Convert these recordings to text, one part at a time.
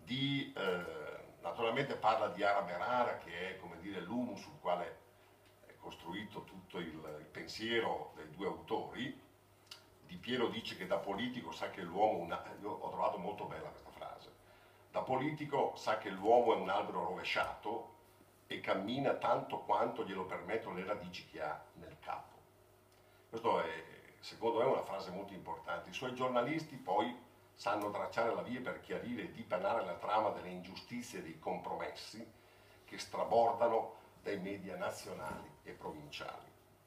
naturalmente parla di Araberara, che è, come dire, l'humus sul quale è costruito tutto il pensiero dei due autori. Di Piero dice che da politico sa che l'uomo, io ho trovato molto bella questa frase, da politico sa che l'uomo è un albero rovesciato e cammina tanto quanto glielo permettono le radici che ha nel capo. Questo è, secondo me, una frase molto importante. I suoi giornalisti poi sanno tracciare la via per chiarire e dipanare la trama delle ingiustizie e dei compromessi che strabordano dai media nazionali e provinciali.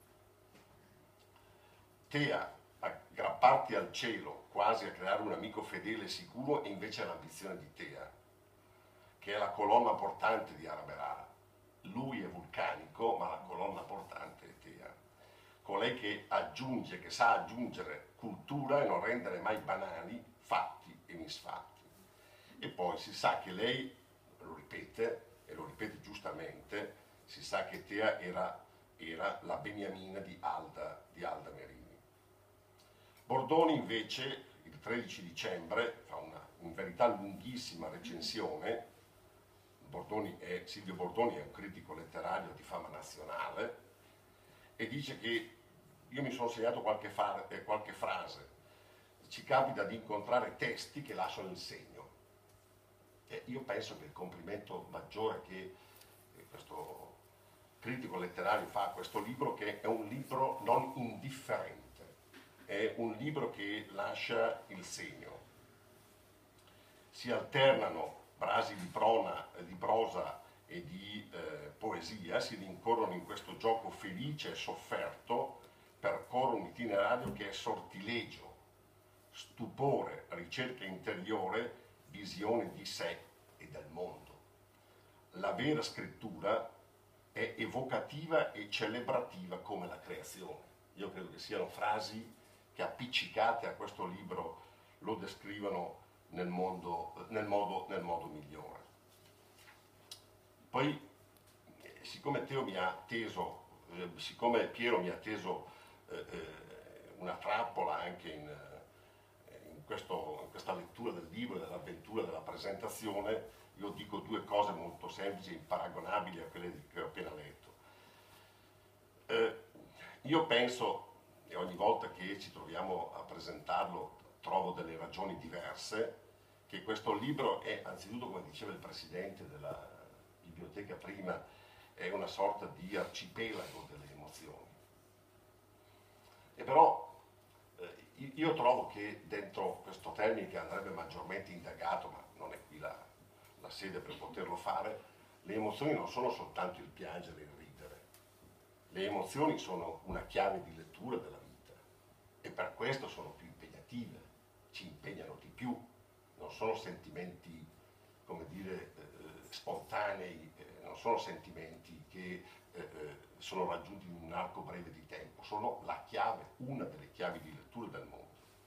Tea, aggrapparti al cielo, quasi a creare un amico fedele e sicuro, è invece l'ambizione di Tea, che è la colonna portante di Araberara. Lui è vulcanico, ma la colonna portante è Tea. Colei che aggiunge, che sa aggiungere cultura e non rendere mai banali fatti e misfatti. E poi si sa che lei, lo ripete, e lo ripete giustamente, si sa che Tea era la Beniamina di Alda Merini. Bordoni invece, il 13 dicembre, fa una in verità lunghissima recensione. Silvio Bordoni è un critico letterario di fama nazionale e dice che io mi sono segnato qualche frase, ci capita di incontrare testi che lasciano il segno. E io penso che il complimento maggiore che questo critico letterario fa a questo libro, che è un libro non indifferente, è un libro che lascia il segno. Si alternano frasi di prosa e di poesia, si rincorrono in questo gioco felice e sofferto, percorrono un itinerario che è sortilegio, stupore, ricerca interiore, visione di sé e del mondo. La vera scrittura è evocativa e celebrativa come la creazione. Io credo che siano frasi che appiccicate a questo libro lo descrivono nel modo migliore. Poi, siccome Piero mi ha teso una trappola anche in questa lettura del libro e dell'avventura della presentazione, io dico due cose molto semplici e imparagonabili a quelle che ho appena letto. Io penso, e ogni volta che ci troviamo a presentarlo trovo delle ragioni diverse, che questo libro è anzitutto, come diceva il presidente della biblioteca prima, è una sorta di arcipelago delle emozioni. E però io trovo che dentro questo termine, che andrebbe maggiormente indagato, ma non è qui la sede per poterlo fare, le emozioni non sono soltanto il piangere e il ridere. Le emozioni sono una chiave di lettura della vita e per questo sono più impegnative, ci impegnano di più, non sono sentimenti, come dire, spontanei, non sono sentimenti che sono raggiunti in un arco breve di tempo, sono la chiave, una delle chiavi di lettura del mondo.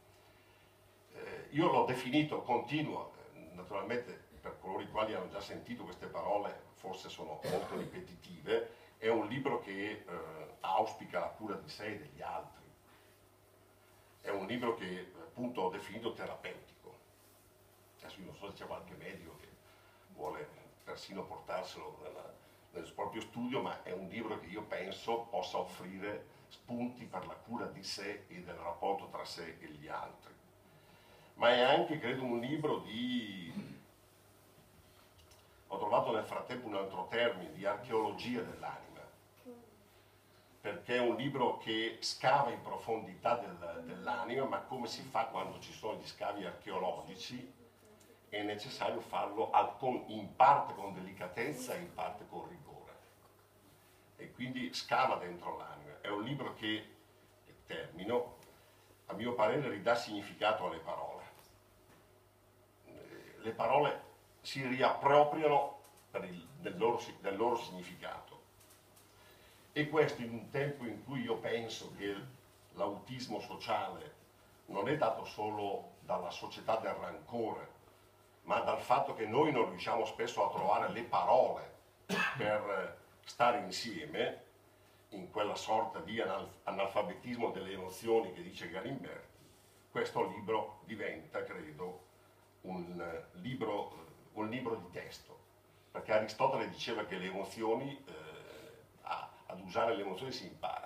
Io l'ho definito, continuo, naturalmente per coloro i quali hanno già sentito queste parole forse sono molto ripetitive, è un libro che auspica la cura di sé e degli altri. È un libro che appunto ho definito terapeutico. Adesso io non so se c'è qualche medico che vuole persino portarselo nel proprio studio, ma è un libro che io penso possa offrire spunti per la cura di sé e del rapporto tra sé e gli altri. Ma è anche, credo, un libro di... Ho trovato nel frattempo un altro termine, di archeologia dell'anima, perché è un libro che scava in profondità dell'anima, ma come si fa quando ci sono gli scavi archeologici? È necessario farlo in parte con delicatezza e in parte con rigore. E quindi scava dentro l'anima. È un libro che, e termino, a mio parere ridà significato alle parole. Le parole si riappropriano del loro significato. E questo in un tempo in cui io penso che l'autismo sociale non è dato solo dalla società del rancore, ma dal fatto che noi non riusciamo spesso a trovare le parole per stare insieme in quella sorta di analfabetismo delle emozioni che dice Galimberti, questo libro diventa, credo, un libro un libro di testo, perché Aristotele diceva che le emozioni, ad usare le emozioni si impara.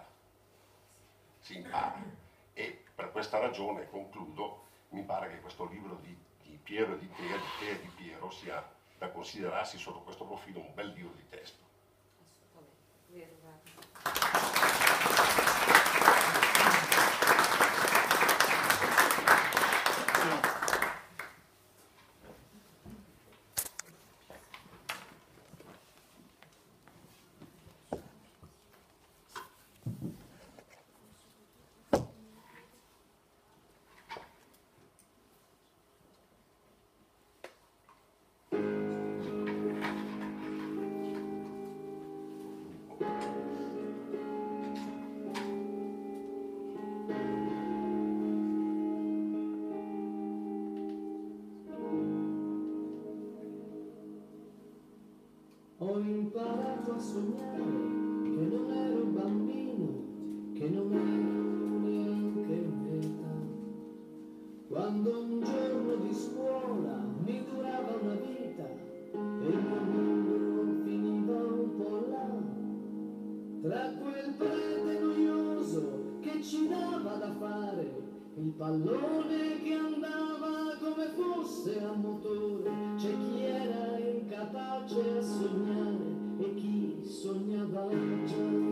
E per questa ragione, concludo, mi pare che questo libro di Piero e di Tea, di Tea e di Piero, sia da considerarsi sotto questo profilo un bel libro di testo. Assolutamente, vero, guarda. Ho imparato a sognare che non ero bambino, che non ero neanche in età. Quando un giorno di scuola mi durava una vita e il mio mondo finiva un po' là, tra quel prete noioso che ci dava da fare, il pallone che andava come fosse a motore, c'è chi era incapace a sognare e chi sognava già.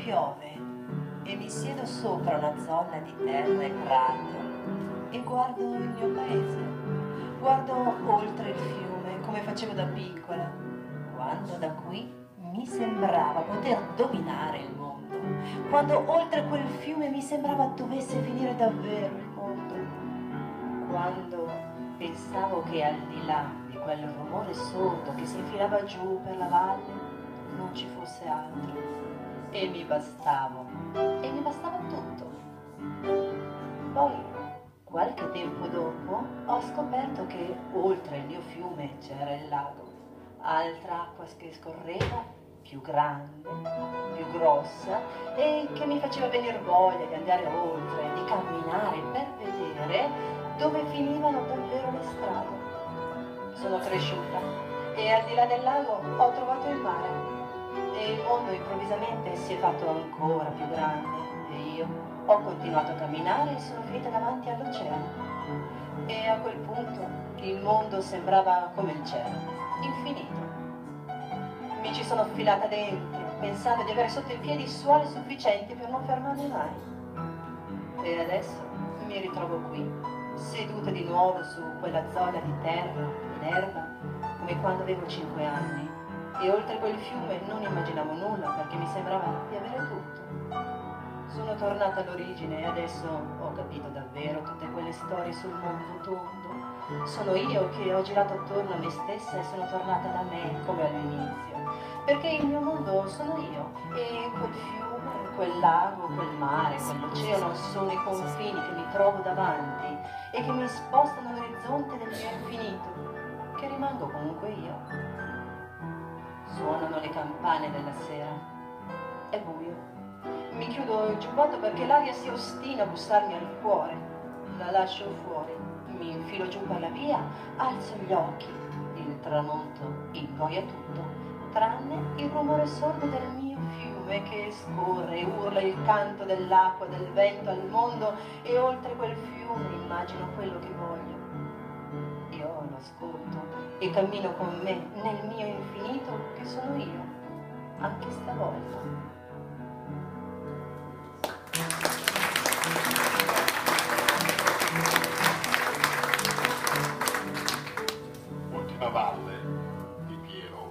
piove e mi siedo sopra una zolla di terra e prato e guardo il mio paese, guardo oltre il fiume come facevo da piccola, quando da qui mi sembrava poter dominare il mondo, quando oltre quel fiume mi sembrava dovesse finire davvero il mondo, quando pensavo che al di là di quel rumore sordo che si infilava giù per la valle non ci fosse altro e mi bastava tutto. Poi, qualche tempo dopo, ho scoperto che oltre il mio fiume c'era il lago, altra acqua che scorreva, più grande, più grossa, e che mi faceva venire voglia di andare oltre, di camminare per vedere dove finivano davvero le strade. Sono cresciuta e al di là del lago ho trovato il mare e il mondo improvvisamente si è fatto ancora più grande e io ho continuato a camminare e sono finita davanti all'oceano. E a quel punto il mondo sembrava come il cielo, infinito. Mi ci sono affilata dentro, pensando di avere sotto i piedi i suoli sufficienti per non fermarmi mai. E adesso mi ritrovo qui, seduta di nuovo su quella zolla di terra, in erba, come quando avevo 5 anni. E oltre quel fiume non immaginavo nulla perché mi sembrava di avere tutto. Sono tornata all'origine e adesso ho capito davvero tutte quelle storie sul mondo tondo. Sono io che ho girato attorno a me stessa e sono tornata da me come all'inizio. Perché il mio mondo sono io e quel fiume, quel lago, quel mare, quell'oceano sono i confini che mi trovo davanti e che mi spostano all'orizzonte del mio infinito, che rimango comunque io. Suonano le campane della sera. È buio. Mi chiudo il giubbotto perché l'aria si ostina a bussarmi al cuore. La lascio fuori. Mi infilo giù per la via, alzo gli occhi. Il tramonto ingoia tutto, tranne il rumore sordo del mio fiume che scorre e urla il canto dell'acqua, del vento al mondo e oltre quel fiume immagino quello che voglio. Io lo ascolto e cammino con me nel mio infinito che sono io, anche stavolta. Ultima valle di Piero.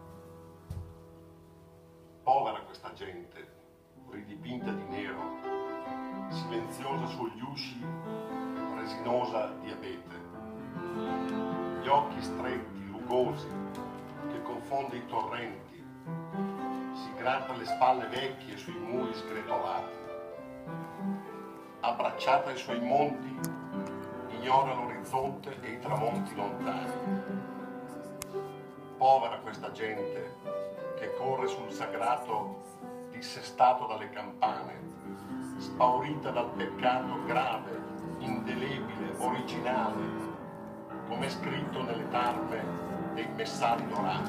Povera questa gente, ridipinta di nero, silenziosa sugli usci, resinosa di abete. Gli occhi stretti, rugosi, che confonde i torrenti, si gratta le spalle vecchie sui muri sgretolati. Abbracciata ai suoi monti, ignora l'orizzonte e i tramonti lontani. Povera questa gente che corre sul sagrato dissestato dalle campane, spaurita dal peccato grave, indelebile, originale, come è scritto nelle tarme dei messali dorati.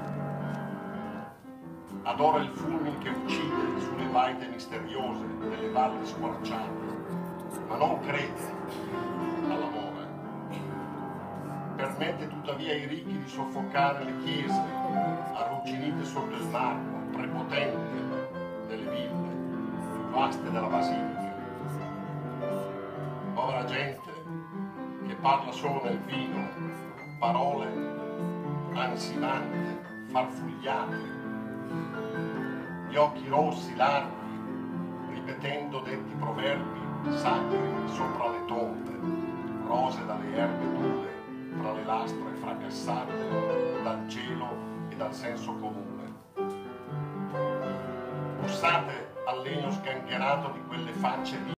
Adora il fulmine che uccide sulle baite misteriose delle valli squarciate, ma non crede all'amore. Permette tuttavia ai ricchi di soffocare le chiese, arrugginite sotto il marmo prepotente delle ville, più vaste della basilica. Povera gente che parla solo nel vino, parole ansimante, farfugliate, gli occhi rossi, larghi, ripetendo detti proverbi sacri sopra le tombe, rose dalle erbe dure, tra le lastre fracassate dal cielo e dal senso comune. Bussate al legno sgangherato di quelle facce